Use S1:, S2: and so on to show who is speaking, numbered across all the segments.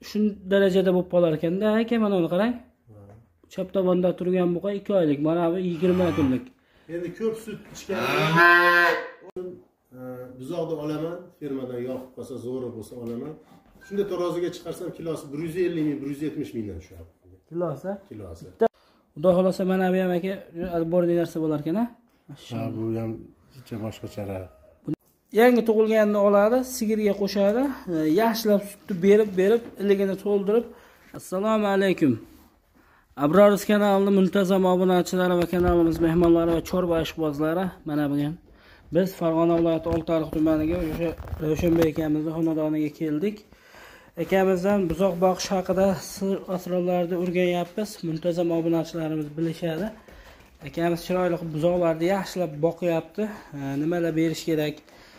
S1: shu darajada bo'lib qolar ekanda, aka mana uni qarang. Chap tomonda turgan buqa 2 oylik, mana bu 20 kunlik.
S2: Endi ko'p sut ichgan buzoqni olaman, fermadan yoqib qolsa, zo'ri bo'lsa olaman. Shunda taroziga chiqarsam kilosi 150 ming, 170 mingdan tushadi.
S1: Kilosi?
S2: Kilosi.
S1: Xudo xolasa mana bu ham aka odborniy narsa bo'lar ekan-a.
S2: Ha, bu ham ichcha boshqacharoq.
S1: Yangi tug'ilganini oladi, sigirga qo'shadi, yaxshilab sutni berib, iligini to'ldirib. Assalomu alaykum. Abroruz kanalining muntazam obunachilari va kanalimiz mehmonlari va chorva ishqibozlari, mana bugun biz Farg'ona viloyati Oltiariq tumaniga o'sha Ravshanbek akamizning xonadoniga keldik. Akamizdan buzoq boqish haqida sir asrorlarni o'rganyapmiz. Muntazam obunachilarimiz bilishadi. Akamiz chiroyli buzoqlarni yaxshilab boqyapti. Nimalar berish kerak?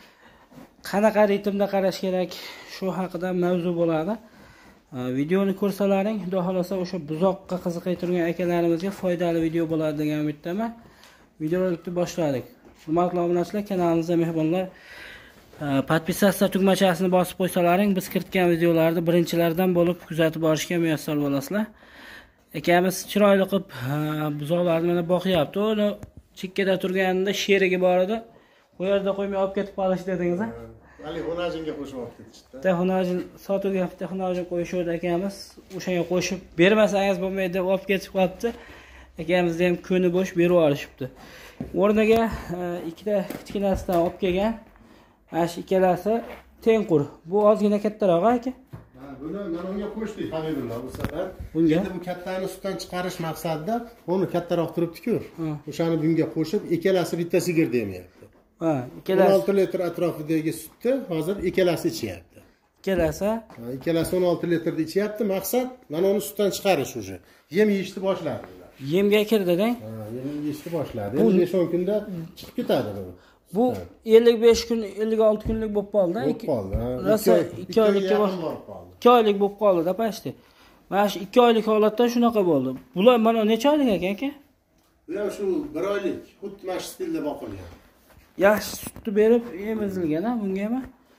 S1: Qanaqa ritmda qarash kerak? Shu haqida mavzu bo'ladi. Videoni ko'rsalaring, xudo xolasa o'sha buzoqqa qiziqib turgan akalarimizga foydali video bo'ladi degan umiddaman. Videoni boshladik. Hurmatli obunachilar, kanalimizga mehmonlar, podpisatsiya tugmachasini bosib qo'ysalaring, biz kiritgan videolarni birinchilardan bo'lib kuzatib borishga muyassar bo'lasizlar. Akamiz chiroyli qilib buzoqlarni mana boqyapti. Uni chekkada turganida sherigi bor edi. Bu yerda qo'ymay olib ketib qolish dedingiz a?
S2: Ali xonajinga qo'shib olib ketishdi.
S1: Texnoloji sotuvga texnoloji qo'yishdi akamiz. O'shanga qo'shib bermasangiz bo'lmaydi deb olib ketib qolibdi. Akamiz ham ko'ni bo'sh berib yuborishibdi. O'rniga ikkita kichkinasidan olib kelgan. Mana shu ikkalasi tengqur. Bu ozgina kattaroq aka.
S2: Buni mana unga qo'shdik Habibulloh bu safar.
S1: Bunga
S2: endi bu kattani sutdan chiqarish maqsadida uni kattaroq turibdi-ku. O'shani bunga qo'shib, ikkalasi bitta sigir demayapti.
S1: Ha, ikkalasi
S2: 16 litr atrofidagi sutni hozir ikkalasi ichyapti.
S1: Ikkalasi?
S2: Ha, ikkalasi 16 litrda ichyapti. Maqsad mana uni sutdan chiqarish o'sha. Yem yeyishni boshladi.
S1: Yemga kirdi-da?
S2: Ha, yem yeyishni boshladi. Endi 5-10 kunda chiqib ketadi bu.
S1: Bu 55 kun, 56 kunlik bo'lib qoldi.
S2: Bo'lib qoldi.
S1: Rosa 2 oylikka borib qoldi. 2 oylik bo'lib qoldi-da pashti. Mana shu 2 oylik holatda shunaqa bo'ldi. Bular mana necha oylik ekan-aka?
S2: Bu ham shu 1 oylik, xuddi mana shu stilda boqilgan.
S1: Yaxshi sutni berib emizilgan-a bunga ham.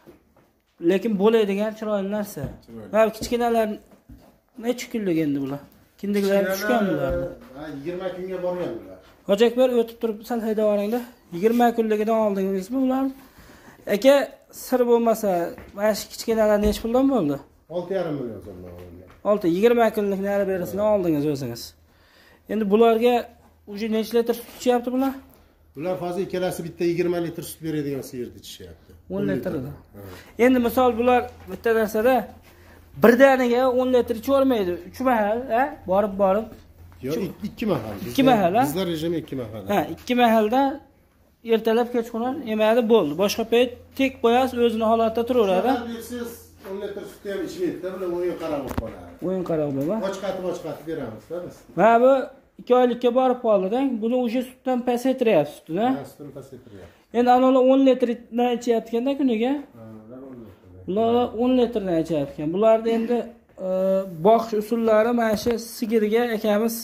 S1: Lekin bo'ladigan chiroyli narsa. Mana kichkinalar necha kunlik endi bular? Kindiklari tushgan bular.
S2: Ha, 20 kunga borgan bular.
S1: Hojakbar o'tib turib sal haydab yuboringda. 20 kunligidan oldingizmi ular? Aka, sir bo'lmasa, mana shu kichkinalar necha puldan bo'ldi?
S2: 6,5 million so'mdan olingan.
S1: 20 kunlik nari berisini oldingiz o'zingiz. Endi bularga uje necha litr sut ichyapti bular?
S2: Bular hozir ikkalasi bitta 20 litr sut beradigan sigirni ichishyapti.
S1: 10 litrda. Endi misol bular bitta narsada birdaniga 10 litr ichavermaydi. 3 mahal, ha? Borib.
S2: Yo'q, 2 mahal.
S1: 2 mahal, ha?
S2: Bizlar rejimi 2 mahal.
S1: Ha, 2 mahalda ertalab kechqurun yemadi bo'ldi. Boshqa payt tek qo'yasiz, o'zining holatida turaveradi.
S2: Siz 10 litr sutni ham ichmaydi, bular o'yin qarab qoladi.
S1: O'yin qarab bo'ladi.
S2: Ochqatib beramiz, biz.
S1: Mana bu 2 oylikka borib qoldi-da. Buni o'sha sutdan pasaytiryapsiz, sutni.
S2: Ha, sutdan pasaytiryapsiz.
S1: Endi anolar 10 litrdan ichyapti-kanda kuniga. Ular 10 litrdan ichyapti. Bularni endi boqish usullari mana shu sigirga akamiz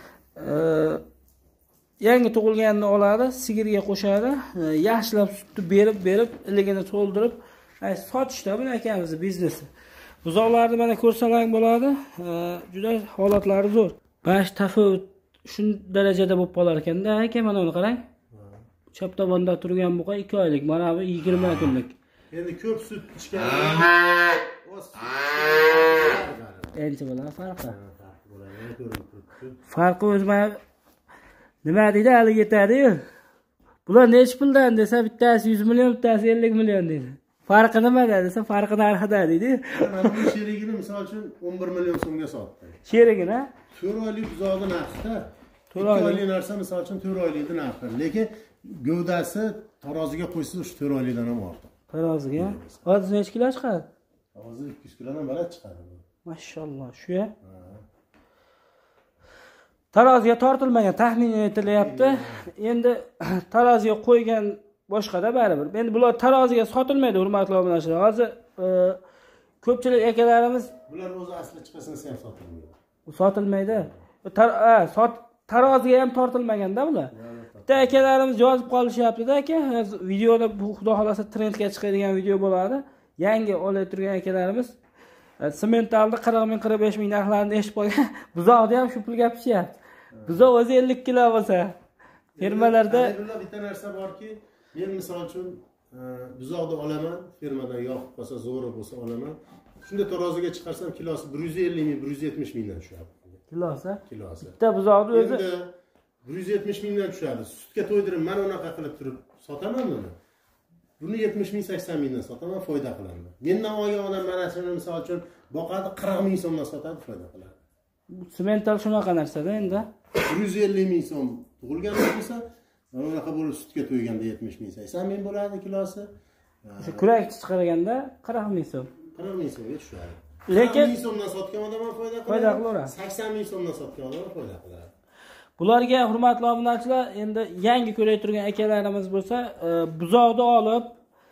S1: yangi tug'ilganini oladi, sigirga qo'shadi, yaxshilab sutni berib, iligini to'ldirib, sotishda buni akamizning biznesi. Buzoqlarni mana ko'rsalang bo'ladi, juda holatlari zo'r. Bash tafovut shu darajada bo'lib qolar ekanda, aka mana uni qarang. Chap tomonda turgan buqa 2 oylik, mana bu 20 kunlik.
S2: Endi ko'p sut ichgan
S1: Endi bular farqi. Farqi o'zma nima deydi, hali yetadi-yu. Bular necha puldan desa, bittasi 100 million, bittasi 50 million deydi. Farqi nimada desa, farqi narxida deydi.
S2: Mana bu sherigini misol uchun 11 million so'mga sotdi.
S1: Sherigini?
S2: 4 oylik buzoqni narxida. 2 oylik narsa misol uchun 4 oylikning narxi. Lekin gövdasi taroziga qo'ysangiz o'sha 4 oylikdan ham ortiq.
S1: Taroziga? Hozir necha kilo chiqadi?
S2: Hozir 200 kilodan baland chiqadi.
S1: Mashalloh, shu-ya. Taroziga tortilmagan taxmin etilyapti. Endi taroziga qo'ygan boshqada baribir. Endi bular taroziga sotilmaydi, hurmatli obunachilar. Hozir ko'pchilik akalarimiz
S2: bular o'zi asli chiqasinsa ham sotilmaydi.
S1: Sotilmaydi. Taroziga ham tortilmaganda bular. Bitta akalarimiz yozib qolishyapti-da aka, videoda bu xudo xolasa trendga chiqadigan video bo'ladi. Yangi olib turgan akalarimiz Sementalni 40 ming 45 ming narxlarini eshitib qolgan. Buzoqda ham shu pulga pishyapti. Buzoq o'zi 50 kilo bo'lsa, fermalarda
S2: bitta narsa borki, men misol uchun buzoqni olaman, fermadan yoqib qolsa, zo'ri bo'lsa olaman. Shunda taroziga chiqarsam kilosi 150 ming, 170 mingdan tushadi.
S1: Kilosi. Bitta buzoqni o'zi
S2: 170 mingdan tushadi. Sutga to'ydirib, mana unaqa qilib turib sotaman buni. Buni 70 ming 80 mingdan sotaman, foyda qilaman. Mendan olgan odam mana shuni misol uchun boqadi 40 ming so'mdan sotadi, foyda qiladi.
S1: Bu semental shunaqa narsada endi
S2: 150 ming so'm tug'ilgan bo'lsa, mana unaqa bo'lib sutga to'yganda 70 ming 80 ming bo'ladi kilosi.
S1: O'sha kurak chiqarganda 40 ming so'm.
S2: 40 ming so'mga tushadi.
S1: Lekin
S2: 40 ming so'mdan sotgan odam ham foyda
S1: qilaveradi.
S2: 80 ming so'mdan sotgan odam ham foyda qiladi.
S1: Bularga hurmatli obunachilar, endi yangi ko'rib turgan akalarimiz bo'lsa, buzoqni olib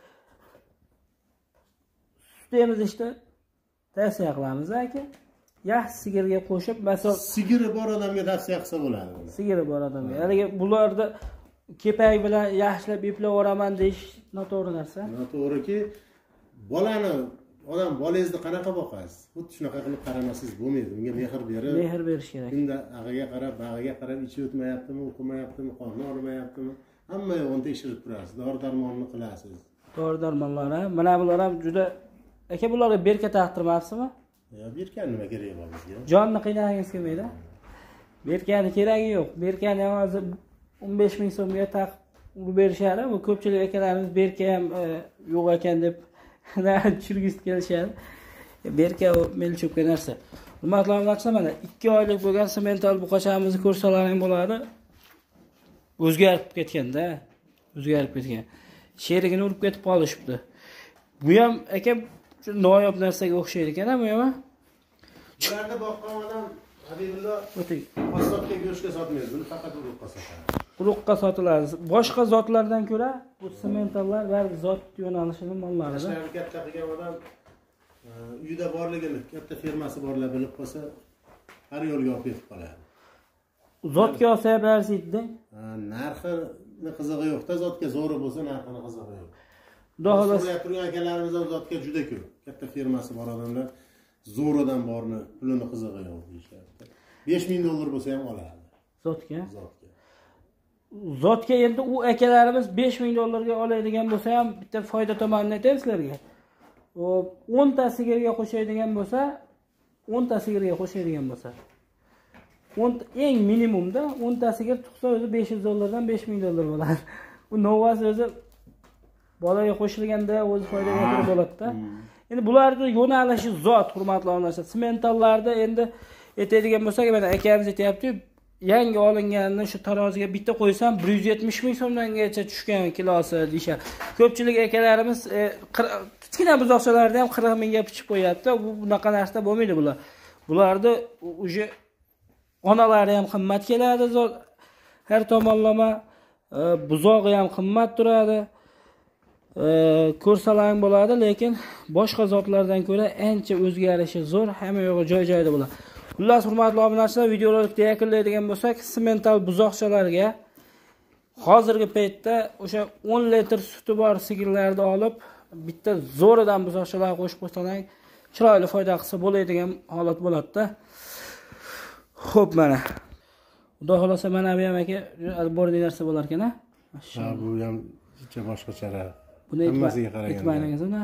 S1: sut emizishda tavsiya qilamiz aka. Yaxshi sigirga qo'shib, masalan,
S2: sigiri bor odamga tavsiya qilsa bo'ladi.
S1: Sigiri bor odamga. Ya'ni bularda kepak bilan yaxshilab eplayveraman deyish noto'g'ri narsa.
S2: Noto'g'riki, bolani odam bolangizni qanaqa boqasiz? Xuddi shunaqa qilib qaramasangiz bo'lmaydi. Unga mehr berib,
S1: mehr berish kerak.
S2: Kunda ag'iga qarab, bag'iga qarab, ichi o'tmayaptimi, o'qimayaptimi, qoni olmayaptimi, hamma yo'g'ini tekshirib turasiz. Dori-darmonni qilasiz.
S1: Dori-darmonlar, mana bular ham juda aka, bularga berka taqtirmabsizmi?
S2: Berkan nima kerak bor bizga?
S1: Jonni qiynagingiz kelmaydi. Berkani keragi yo'q. Berkani ham hozir 15 ming so'mga taqib berishadi. Bu ko'pchilik akalarimiz berka ham yo'q ekan deb tushirgisi kelishadi. Berka u melchupga narsa. Hurmatli obunachilar, mana 2 oylik bo'lgan semental buqachamizni ko'rsalaring bo'ladi. O'zgarib ketganda, o'zgarib ketgan. Sherigini urib ketib qolishibdi. Bu ham aka noyob narsaga o'xshaydi ekan, bu ham.
S2: Ularda boqqan odam Habibullo qassobga go'shtga sotmaydi, buni faqat urug'qa sotadi.
S1: Urug'qa sotiladi. Boshqa zotlardan ko'ra bu sementallar baribir zot yo'nalishini mollaridan.
S2: Ishlarni katta qilgan odam uyida borligini, katta fermasi borlar bilib qolsa, har yo'lga olib ketib qoladi.
S1: Zotga olsa ham arziydi.
S2: Narxini qizig'i yo'q-da, zotga zo'ri bo'lsa narxini qizig'i yo'q.
S1: Xudo xolasa
S2: turgan akalarimiz ham zotga juda ko'p. Katta fermasi bor odamlar zo'ridan borni, pulini qizig'i yo'q deyishyapti. 5000 dollar bo'lsa ham oladi.
S1: Zotga. Zotga endi u akalarimiz 5000 dollarga oladigan bo'lsa ham bitta foyda tomonini aytaymi sizlarga. 10 ta sigirga qo'shadigan bo'lsa, 10 ta sigirga qo'shadigan bo'lsa, eng minimumda 10 ta sigir tug'sa o'zi 500 dollardan 5000 dollar bo'ladi. Bu novasi o'zi bolaga qo'shilganda o'zi foydaga ko'ra bo'ladi-da. Endi bularning yo'nalishi zot, hurmatli obunachilar. Sementallarda endi aytadigan bo'lsak, mana akamiz aytayapti, yangi olinganini shu taroziga bitta qo'ysam 170 ming so'mdangacha tushgan kilosi deyshadi. Ko'pchilik akalarimiz kichkina buzoqchalarda ham 40 mingga pichib qo'yapti. Bu bunaqa narsa bo'lmaydi bular. Bularni uje onalari ham qimmat keladi, zot har tomonlama buzog'i ham qimmat turadi. Ko'rsalang bo'ladi, lekin boshqa zotlardan ko'ra ancha o'zgarishi zo'r, hamma yo'g'i joy-joyida bo'ladi. Xullas, hurmatli obunachilar, videolarni yakunlaydigan bo'lsak, semental buzoqchalarga hozirgi paytda o'sha 10 litr suti bor sigirlarni olib, bitta zo'ridan buzoqchalar qo'shib qo'ysalang, chiroyli foyda qilsa bo'ladigan holat bo'ladi-da. Xo'p, mana. Xudo xolasa mana bu ham aka bordiy narsa bo'lar ekan, ha?
S2: Ha, bu ham ichcha boshqacharoq.
S1: Buni hammasiga qaraganda.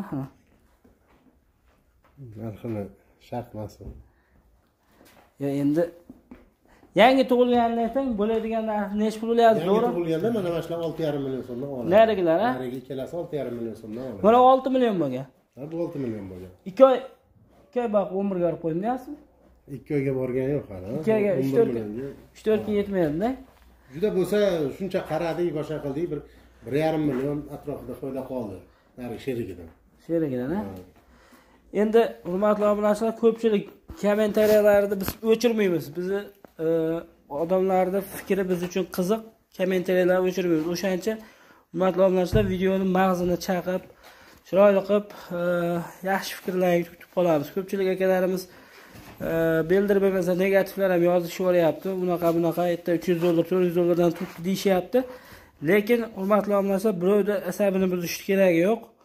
S2: Narxini shart mas'ul.
S1: Ya endi yangi tug'ilganini ayting, bo'ladigan narx nech pul bo'lyapti, to'g'ri?
S2: Yangi tug'ilganda mana shular 6,5 million so'mdan oladi.
S1: Narigilar, ha?
S2: Narigi ikkalasi 6,5 million so'mdan oladi.
S1: Mana 6 million bo'lgan.
S2: Ha, bu 6 million bo'lgan.
S1: 2 oy boq 11 ga olib qo'ymayapsizmi?
S2: 2 oyga borgan yo'q hali.
S1: 2 oyga 3-4 ga yetmaydi-da.
S2: Juda bo'lsa, shuncha qaradik, boshqa qildik, 1,5 million atrofida foyda qoldi. Nari sherigidan.
S1: Sherigidan, ha? Endi hurmatli obunachilar, ko'pchilik kommentariyalarni biz o'chirmaymiz. Bizni odamlarning fikri biz uchun qiziq. Kommentariyalarni o'chirmaymiz. O'shancha hurmatli obunachilar, videoni mag'zini chaqib, chiroyli qilib, yaxshi fikrlarni kutib qolamiz. Ko'pchilik akalarimiz bildirib emas, negativlar ham yozishyapti. Bunaqa aytdi 300 dollar, 400 dollardan deyishyapti. Lekin hurmatli obunachilar, birovda asabini buzish keragi yo'q.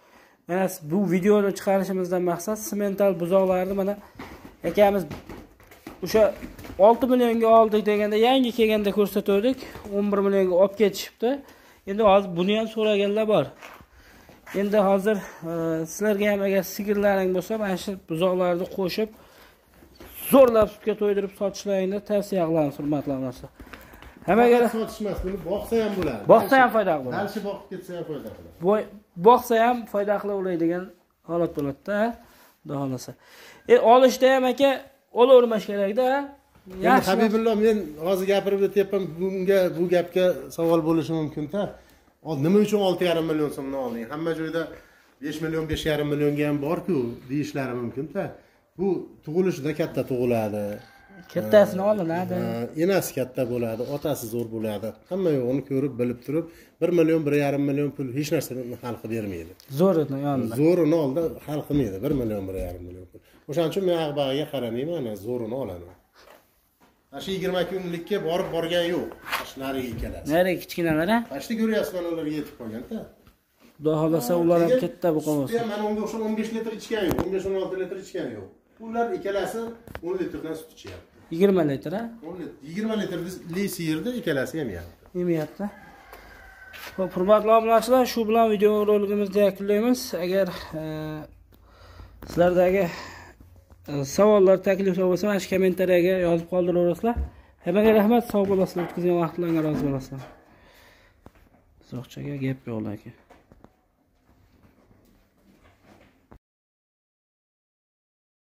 S1: Mana bu videoni chiqarishimizdan maqsad semental buzoqlarni mana akamiz o'sha 6 millionga oldik deganda yangi kelganda ko'rsatdik. 11 millionga olib ketishibdi. Endi hozir buni ham so'raganlar bor. Endi hozir sizlarga ham agar sigirlaring bo'lsa, mana shu buzoqlarni qo'shib zo'rlab sutga to'ydirib sotishlaringni tavsiya qilaman, hurmatli do'stlar. Hammaga
S2: sotishmas, buni boqsa ham bo'ladi.
S1: Boqsa ham foyda qiladi.
S2: Dalshi boqib ketsa ham foyda qiladi.
S1: Boqsa ham foyda qilaveradigan holat bo'ladi-da, xudo xolasa. Olishda ham aka olavermash kerak-da.
S2: Yaxshi. Habibullo, men hozir gapirib o'tyapman, bu gapga savol bo'lishi mumkin-da. Nima uchun 6,5 million so'mni olding? Hamma joyda 5 million, 5,5 millionga ham bor-ku, deyishlari mumkin-da. Bu tug'ilishida katta tug'iladi.
S1: Kattasini olinadi.
S2: Enasi katta bo'ladi, otasi zo'r bo'ladi. Hamma yo'g'ini ko'rib, bilib turib, 1 million, 1,5 million pul hech narsani xalqi bermaydi.
S1: Zo'rini yonida.
S2: Zo'rini oldi, xalq qilmaydi, 1 million, 1,5 million pul. O'shaning uchun men ag'bag'iga qaramayman, zo'rini olaman. Shu 20 kunlikka borgan yo'q. Nariga ikkalasi.
S1: Nariga kichkinalar a?
S2: Pashta ko'ryapsiz, mana ularga yetib qolgan-da.
S1: Xudo xolasa ular ham katta bo'lgan bo'lsa.
S2: Mana unga o'xshab 15 litr ichgan yo'q, 15-16 litr ichgan yo'q. Ular ikkalasi 10 litrdan sut ichyapti.
S1: 20 litr a?
S2: 20 litrli siyirda ikkalasi ham yeyapti.
S1: Yemayapti. Xo'p, hurmatli obunachilar, shu bilan video roligimizni yakunlaymiz. Agar sizlardagi savollar, takliflar bo'lsa, mana shu kommentariyaga yozib qoldiraverasizlar. Hammaga rahmat, sog' bo'lasizlar, o'tkazgan vaqtlaringizga rozi bo'lasizlar. So'qchaga gap yo'q lekin.